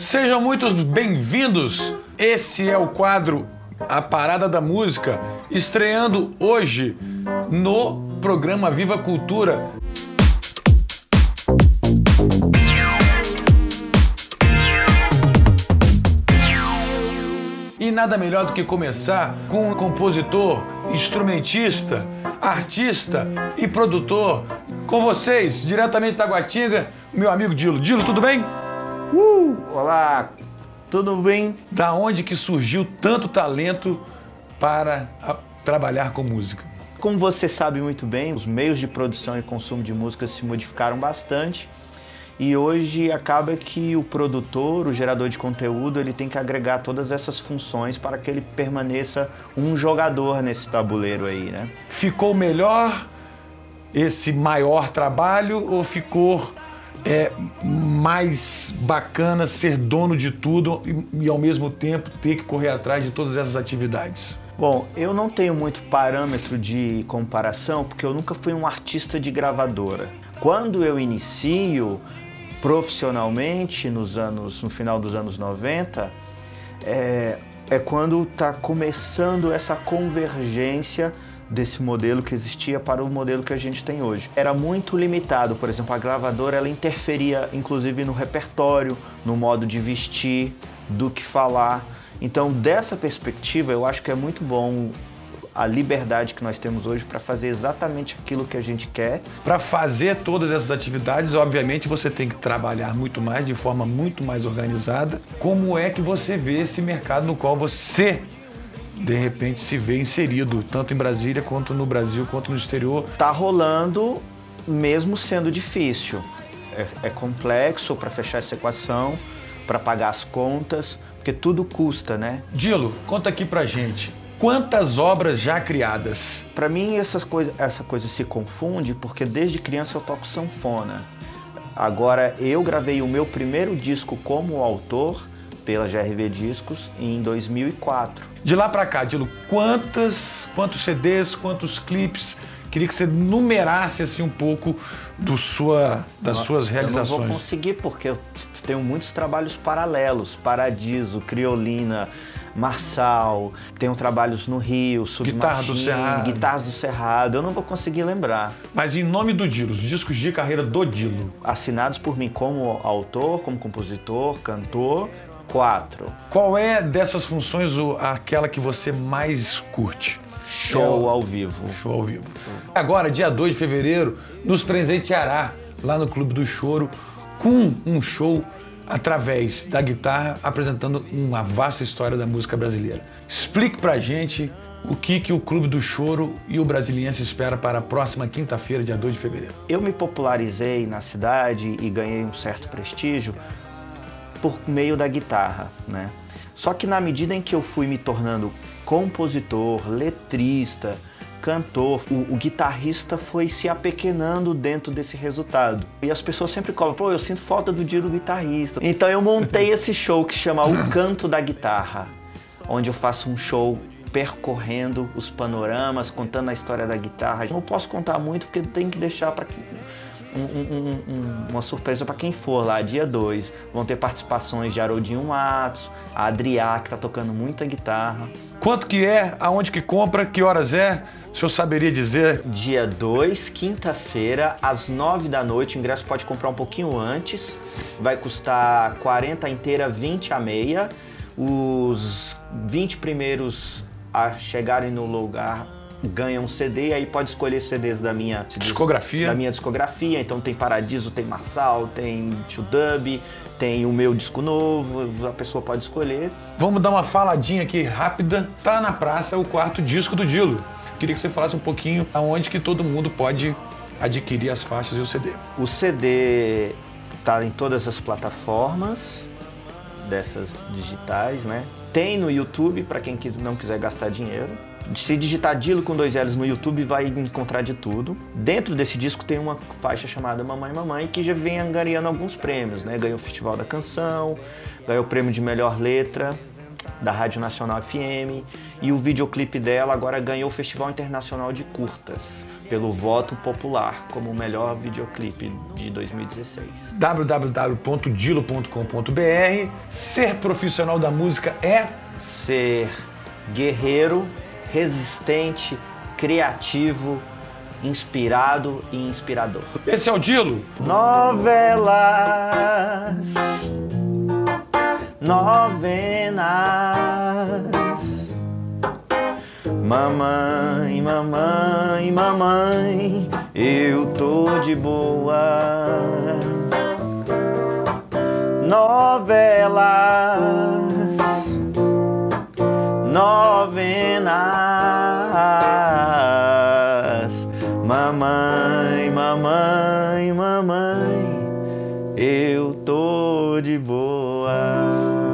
Sejam muito bem-vindos. Esse é o quadro A Parada da Música, estreando hoje no programa Viva Cultura. E nada melhor do que começar com um compositor, instrumentista, artista e produtor. Com vocês, diretamente de Taguatinga, meu amigo Dilo. Dilo, tudo bem? Olá, tudo bem? Da onde que surgiu tanto talento para trabalhar com música? Como você sabe muito bem, os meios de produção e consumo de música se modificaram bastante e hoje acaba que o produtor, o gerador de conteúdo, ele tem que agregar todas essas funções para que ele permaneça um jogador nesse tabuleiro aí, né? Ficou melhor esse maior trabalho ou ficou mais bacana ser dono de tudo e ao mesmo tempo ter que correr atrás de todas essas atividades? Bom, eu não tenho muito parâmetro de comparação porque eu nunca fui um artista de gravadora. Quando eu inicio profissionalmente no final dos anos 90, é quando está começando essa convergência desse modelo que existia para o modelo que a gente tem hoje. Era muito limitado, por exemplo, a gravadora ela interferia inclusive no repertório, no modo de vestir, do que falar. Então, dessa perspectiva, eu acho que é muito bom a liberdade que nós temos hoje para fazer exatamente aquilo que a gente quer. Para fazer todas essas atividades, obviamente, você tem que trabalhar muito mais, de forma muito mais organizada. Como é que você vê esse mercado no qual você de repente se vê inserido, tanto em Brasília, quanto no Brasil, quanto no exterior? Tá rolando, mesmo sendo difícil. É complexo para fechar essa equação, para pagar as contas, porque tudo custa, né? Dilo, conta aqui pra gente, quantas obras já criadas? Para mim, essa coisa se confunde, porque desde criança eu toco sanfona. Agora, eu gravei o meu primeiro disco como autor pela GRV Discos em 2004. De lá pra cá, Dilo, quantos CDs, quantos clipes? Queria que você numerasse assim um pouco das suas realizações. Eu não vou conseguir porque eu tenho muitos trabalhos paralelos. Paradiso, Criolina, Marçal, tenho trabalhos no Rio, Submarino, Guitarras do Cerrado. Eu não vou conseguir lembrar. Mas em nome do Dilo, os discos de carreira do Dilo. Assinados por mim como autor, como compositor, cantor, 4. Qual é dessas funções aquela que você mais curte? Show ao vivo. Show ao vivo. Agora, dia 2 de fevereiro, nos presenteará lá no Clube do Choro com um show através da guitarra, apresentando uma vasta história da música brasileira. Explique pra gente o que o Clube do Choro e o Brasiliense espera para a próxima quinta-feira, dia 2 de fevereiro. Eu me popularizei na cidade e ganhei um certo prestígio por meio da guitarra, né? Só que na medida em que eu fui me tornando compositor, letrista, cantor, o guitarrista foi se apequenando dentro desse resultado. E as pessoas sempre cobram, pô, eu sinto falta do Dilo guitarrista. Então eu montei esse show que chama O Canto da Guitarra, onde eu faço um show percorrendo os panoramas, contando a história da guitarra. Não posso contar muito porque tem que deixar para uma surpresa para quem for lá, dia 2. Vão ter participações de Haroldinho Matos, a Adriá, que tá tocando muita guitarra. Quanto que é? Aonde que compra? Que horas é? O senhor saberia dizer? Dia 2, quinta-feira, às 9 da noite. O ingresso pode comprar um pouquinho antes. Vai custar 40 inteira, 20 a meia. Os 20 primeiros a chegarem no lugar ganha um CD, aí pode escolher CDs da minha discografia. Então tem Paradiso, tem Marçal, tem Tio Dub, tem o meu disco novo, a pessoa pode escolher. Vamos dar uma faladinha aqui rápida. Tá na praça o 4º disco do Dilo. Queria que você falasse um pouquinho aonde que todo mundo pode adquirir as faixas e o CD. O CD tá em todas as plataformas dessas digitais, né? Tem no YouTube para quem não quiser gastar dinheiro. Se digitar Dilo com 2 L's no YouTube, vai encontrar de tudo. Dentro desse disco tem uma faixa chamada Mamãe Mamãe, que já vem angariando alguns prêmios, né? Ganhou o Festival da Canção, ganhou o prêmio de Melhor Letra da Rádio Nacional FM, e o videoclipe dela agora ganhou o Festival Internacional de Curtas, pelo voto popular, como o melhor videoclipe de 2016. www.dilo.com.br. Ser profissional da música é ser guerreiro, resistente, criativo, inspirado e inspirador. Esse é o Dilo. Novelas, novenas. Mamãe, mamãe, mamãe, eu tô de boa. Novelas, novenas. Mamãe, mamãe, mamãe, eu tô de boa.